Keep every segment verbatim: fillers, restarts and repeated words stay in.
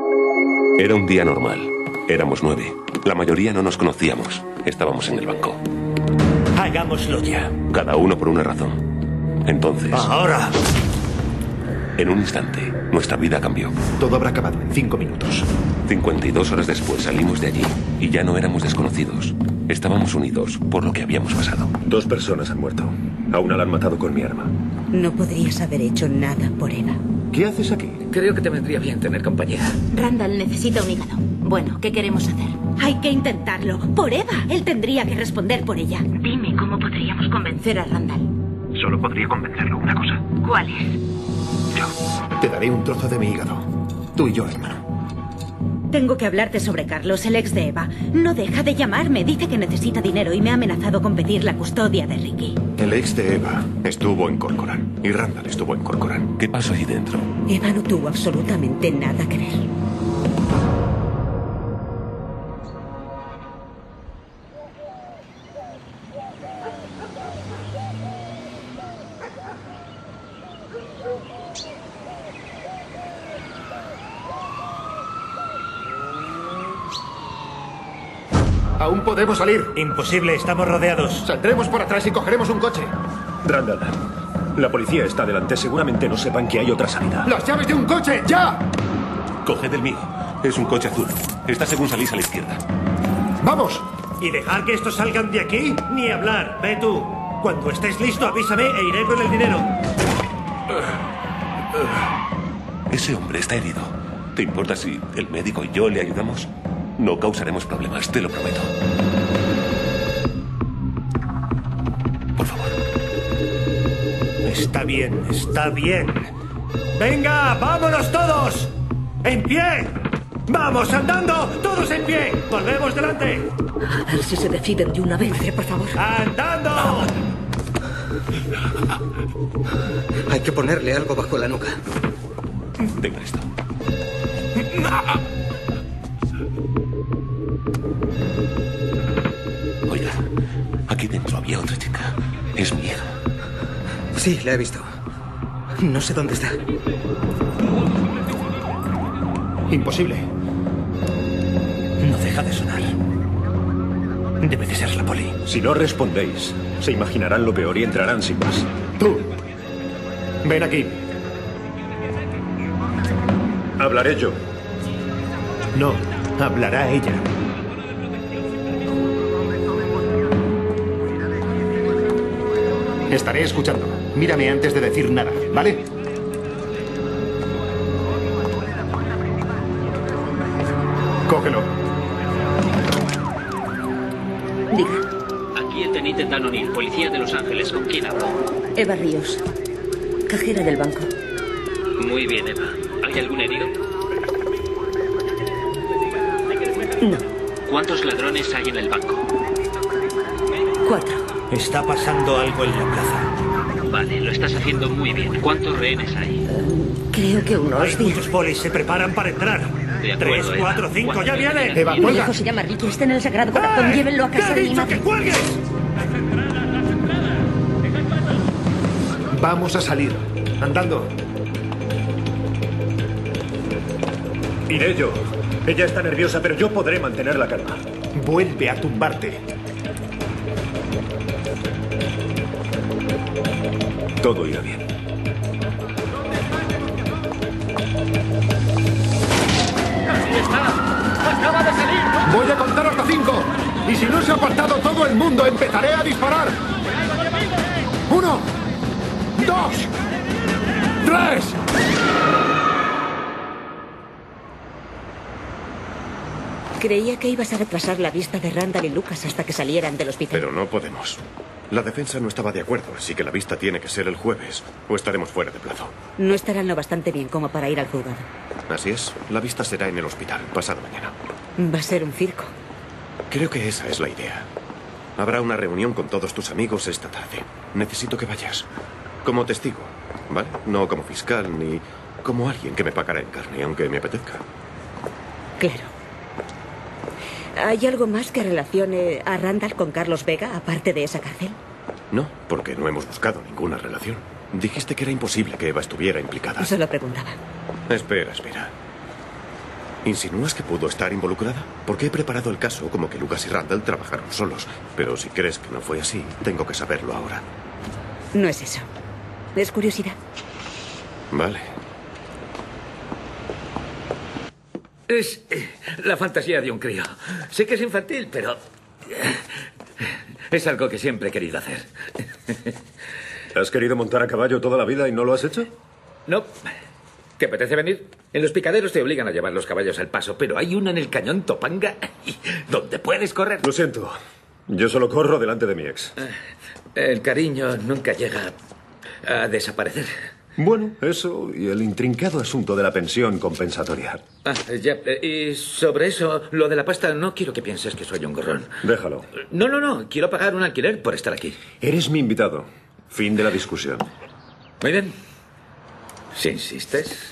Era un día normal. Éramos nueve. La mayoría no nos conocíamos. Estábamos en el banco. Hagámoslo ya. Cada uno por una razón. Entonces... ¡Ahora! En un instante, nuestra vida cambió. Todo habrá acabado en cinco minutos. cincuenta y dos horas después salimos de allí y ya no éramos desconocidos. Estábamos unidos por lo que habíamos pasado. Dos personas han muerto. A una la han matado con mi arma. No podrías haber hecho nada por Eva. ¿Qué haces aquí? Creo que te vendría bien tener compañía. Randall necesita un hígado. Bueno, ¿qué queremos hacer? Hay que intentarlo. Por Eva. Él tendría que responder por ella. Dime cómo podríamos convencer a Randall. Solo podría convencerlo una cosa. ¿Cuál es? Yo. Te daré un trozo de mi hígado. Tú y yo, hermano. Tengo que hablarte sobre Carlos, el ex de Eva. No deja de llamarme. Dice que necesita dinero y me ha amenazado con pedir la custodia de Ricky. El ex de Eva estuvo en Corcoran. Y Randall estuvo en Corcoran. ¿Qué pasó allí dentro? Eva no tuvo absolutamente nada que ver. Aún podemos salir. Imposible, estamos rodeados. Saldremos por atrás y cogeremos un coche. Randall, la policía está delante. Seguramente no sepan que hay otra salida. ¡Las llaves de un coche! ¡Ya! Coged el mío. Es un coche azul. Está según salís a la izquierda. ¡Vamos! ¿Y dejar que estos salgan de aquí? Ni hablar. Ve tú. Cuando estés listo, avísame e iré con el dinero. Ese hombre está herido. ¿Te importa si el médico y yo le ayudamos? No causaremos problemas, te lo prometo. Por favor. Está bien, está bien. ¡Venga, vámonos todos! ¡En pie! ¡Vamos, andando! ¡Todos en pie! ¡Volvemos delante! A ver si se deciden de una vez. Madre, por favor. ¡Andando! Hay que ponerle algo bajo la nuca. Tenga esto. Oiga, aquí dentro había otra chica. Es mi hija. Sí, la he visto. No sé dónde está. Imposible. No deja de sonar. Debe de ser la poli. Si no respondéis, se imaginarán lo peor y entrarán sin más. Tú. Ven aquí. Hablaré yo. No, hablará ella. Estaré escuchando. Mírame antes de decir nada, ¿vale? Cógelo. Diga. Aquí el teniente Dan O'Neill, policía de Los Ángeles. ¿Con quién hablo? Eva Ríos, cajera del banco. Muy bien, Eva. ¿Hay algún herido? No. ¿Cuántos ladrones hay en el banco? Cuatro. Está pasando algo en la plaza. Vale, lo estás haciendo muy bien. ¿Cuántos rehenes hay? Creo que unos Hay diez. muchos polis, se preparan para entrar. De acuerdo, Tres, Eva. cuatro, cinco, ¿Cuántos ya vienen. rehenes Eva, hay? Mi cuelga. hijo se llama Ricky, está en el Sagrado Corazón. ¡Eh! Llévenlo a ¡Te casa he de mi dicho madre. que cuelgues! Vamos a salir. Andando. Iré yo. Ella está nerviosa, pero yo podré mantener la calma. Vuelve a tumbarte. Todo irá bien. Voy a contar hasta cinco. Y si no se ha apartado todo el mundo, empezaré a disparar. Uno. Dos. Tres. Creía que ibas a retrasar la vista de Randall y Lucas hasta que salieran del hospital. Pero no podemos. La defensa no estaba de acuerdo, así que la vista tiene que ser el jueves, o estaremos fuera de plazo. No estarán lo bastante bien como para ir al juzgado. Así es, la vista será en el hospital, pasado mañana. Va a ser un circo. Creo que esa es la idea. Habrá una reunión con todos tus amigos esta tarde. Necesito que vayas. Como testigo, ¿vale? No como fiscal ni como alguien que me pagará en carne, aunque me apetezca. Claro. ¿Hay algo más que relacione a Randall con Carlos Vega, aparte de esa cárcel? No, porque no hemos buscado ninguna relación. Dijiste que era imposible que Eva estuviera implicada. Solo preguntaba. Espera, espera. ¿Insinúas que pudo estar involucrada? Porque he preparado el caso como que Lucas y Randall trabajaron solos. Pero si crees que no fue así, tengo que saberlo ahora. No es eso. Es curiosidad. Vale. Es eh, la fantasía de un crío. Sé que es infantil, pero... eh, es algo que siempre he querido hacer. ¿Has querido montar a caballo toda la vida y no lo has hecho? No. ¿Te apetece venir? En los picaderos te obligan a llevar los caballos al paso, pero hay uno en el cañón Topanga donde puedes correr. Lo siento. Yo solo corro delante de mi ex. El cariño nunca llega a desaparecer. Bueno, eso y el intrincado asunto de la pensión compensatoria. Ah, ya. Y sobre eso, lo de la pasta, no quiero que pienses que soy un gorrón. Déjalo. No, no, no. Quiero pagar un alquiler por estar aquí. Eres mi invitado. Fin de la discusión. Muy bien. Si insistes.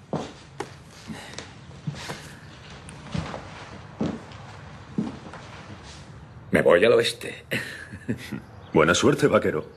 Me voy al oeste. Buena suerte, vaquero.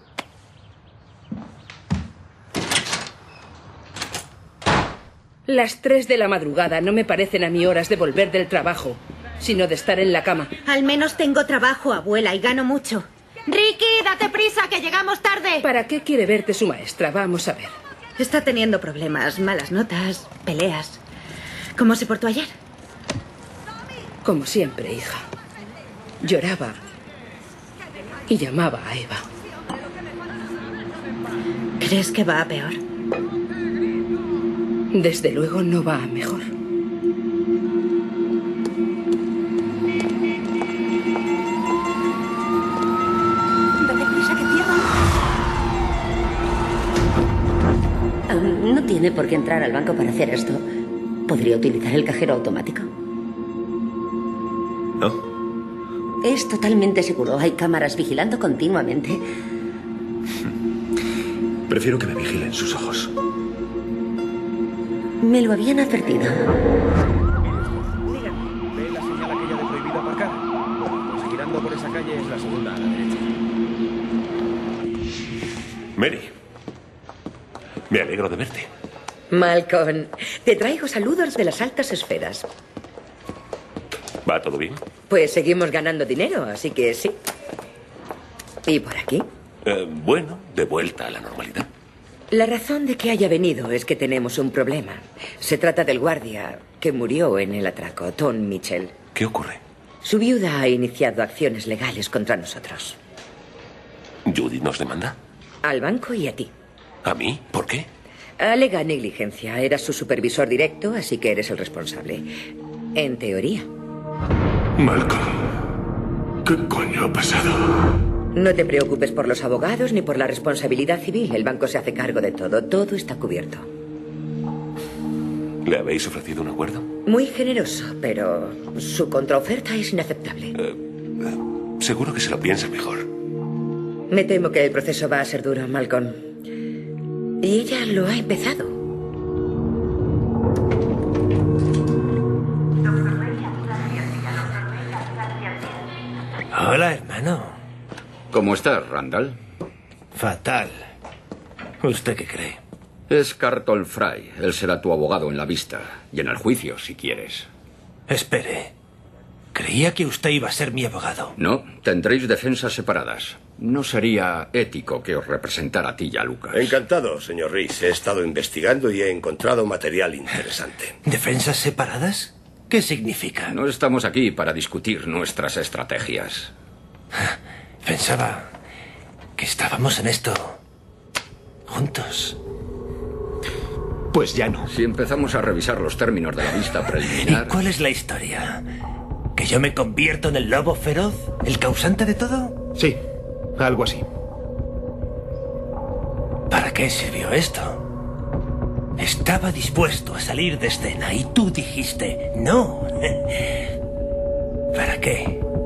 Las tres de la madrugada no me parecen a mí horas de volver del trabajo, sino de estar en la cama. Al menos tengo trabajo, abuela, y gano mucho. Ricky, date prisa, que llegamos tarde. ¿Para qué quiere verte su maestra? Vamos a ver. Está teniendo problemas, malas notas, peleas. ¿Cómo se portó ayer? Como siempre, hija. Lloraba y llamaba a Eva. ¿Crees que va a peor? Desde luego no va a mejor. Date prisa, que cierran. Um, no tiene por qué entrar al banco para hacer esto. ¿Podría utilizar el cajero automático? ¿No? Es totalmente seguro. Hay cámaras vigilando continuamente. Prefiero que me vigilen sus ojos. Me lo habían advertido. Dígame, ¿ve la señal aquella de prohibido aparcar? Pues girando por esa calle es la segunda a la derecha. Mary, me alegro de verte. Malcolm, te traigo saludos de las altas esferas. ¿Va todo bien? Pues seguimos ganando dinero, así que sí. ¿Y por aquí? Eh, bueno, de vuelta a la normalidad. La razón de que haya venido es que tenemos un problema. Se trata del guardia que murió en el atraco, Tom Mitchell. ¿Qué ocurre? Su viuda ha iniciado acciones legales contra nosotros. ¿Judy nos demanda? Al banco y a ti. ¿A mí? ¿Por qué? Alega negligencia. Eras su supervisor directo, así que eres el responsable. En teoría. Malcolm, ¿qué coño ha pasado? No te preocupes por los abogados ni por la responsabilidad civil. El banco se hace cargo de todo. Todo está cubierto. ¿Le habéis ofrecido un acuerdo? Muy generoso, pero su contraoferta es inaceptable. Eh, eh, seguro que se lo piensa mejor. Me temo que el proceso va a ser duro, Malcolm. Y ella lo ha empezado. Hola, hermano. ¿Cómo estás, Randall? Fatal. ¿Usted qué cree? Es Carlton Fry. Él será tu abogado en la vista. Y en el juicio, si quieres. Espere. Creía que usted iba a ser mi abogado. No, tendréis defensas separadas. No sería ético que os representara a ti y a Lucas. Encantado, señor Reese. He estado investigando y he encontrado material interesante. ¿Defensas separadas? ¿Qué significa? No estamos aquí para discutir nuestras estrategias. Pensaba que estábamos en esto juntos. Pues ya no. Si empezamos a revisar los términos de la vista preliminar... ¿Y cuál es la historia? ¿Que yo me convierto en el lobo feroz? ¿El causante de todo? Sí, algo así. ¿Para qué sirvió esto? Estaba dispuesto a salir de escena y tú dijiste no. ¿Para qué?